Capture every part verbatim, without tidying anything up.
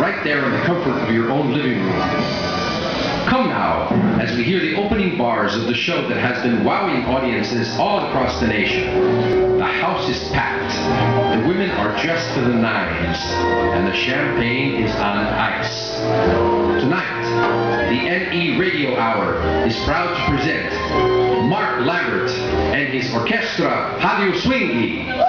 right there in the comfort of your own living room. Come now, as we hear the opening bars of the show that has been wowing audiences all across the nation. The house is packed, the women are dressed to the nines, and the champagne is on ice. Tonight, the N E Radio Hour is proud to present Mark Lambert and his orchestra Radio Swingy.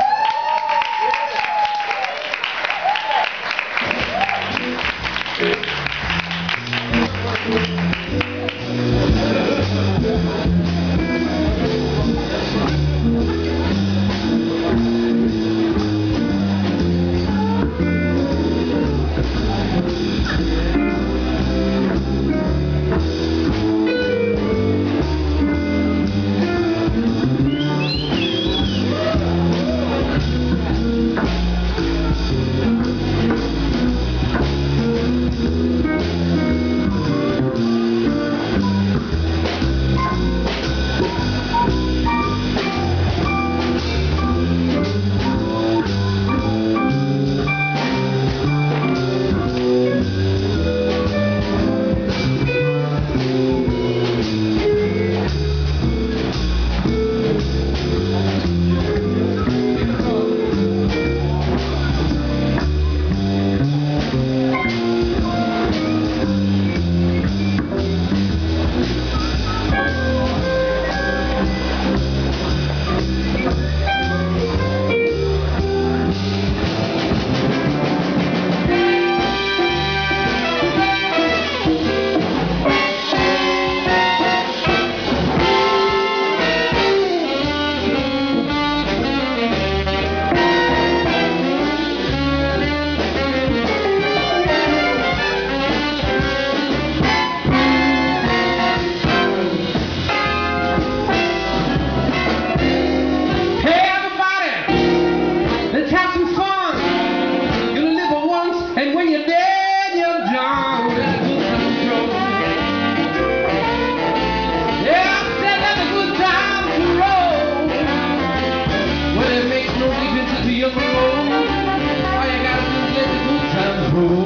All you gotta do is let the good times roll.